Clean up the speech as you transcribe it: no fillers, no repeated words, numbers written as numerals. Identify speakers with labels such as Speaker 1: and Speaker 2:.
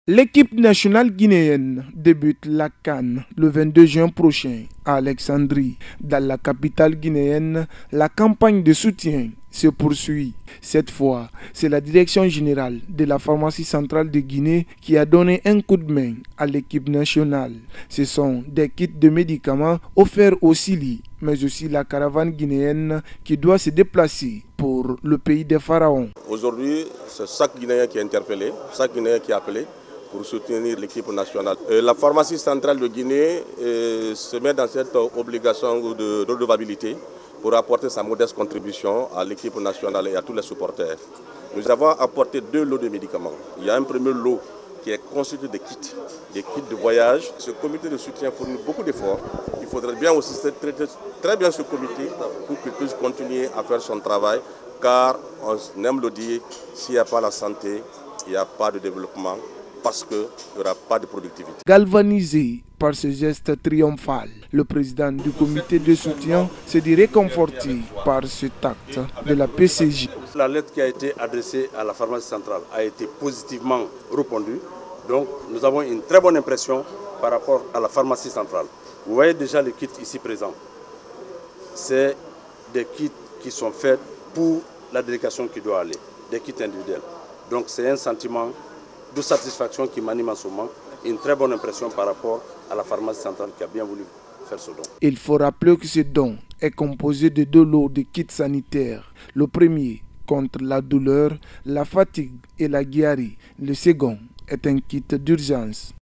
Speaker 1: L'équipe nationale guinéenne débute la CAN le 22 juin prochain à Alexandrie. Dans la capitale guinéenne, la campagne de soutien se poursuit. Cette fois, c'est la direction générale de la pharmacie centrale de Guinée qui a donné un coup de main à l'équipe nationale. Ce sont des kits de médicaments offerts au Sili, mais aussi la caravane guinéenne qui doit se déplacer pour le pays des pharaons.
Speaker 2: Aujourd'hui, c'est chaque Guinéen qui est interpellé, chaque Guinéen qui est appelé pour soutenir l'équipe nationale. La pharmacie centrale de Guinée se met dans cette obligation de redevabilité pour apporter sa modeste contribution à l'équipe nationale et à tous les supporters. Nous avons apporté 2 lots de médicaments. Il y a un premier lot qui est constitué des kits de voyage. Ce comité de soutien fournit beaucoup d'efforts. Il faudrait bien aussi traiter très bien ce comité pour qu'il puisse continuer à faire son travail, car on aime le dire, s'il n'y a pas la santé, il n'y a pas de développement, parce qu'il n'y aura pas de productivité.
Speaker 1: Galvanisé par ce geste triomphal, le président du comité de soutien se dit réconforté par cet acte de la PCJ.
Speaker 3: La lettre qui a été adressée à la pharmacie centrale a été positivement répondue. Donc nous avons une très bonne impression par rapport à la pharmacie centrale. Vous voyez déjà les kits ici présents. C'est des kits qui sont faits pour la délégation qui doit aller, des kits individuels. Donc c'est un sentiment de satisfaction qui m'anime en ce moment, une très bonne impression par rapport à la pharmacie centrale qui a bien voulu faire ce don.
Speaker 1: Il faut rappeler que ce don est composé de 2 lots de kits sanitaires. Le premier contre la douleur, la fatigue et la diarrhée. Le second est un kit d'urgence.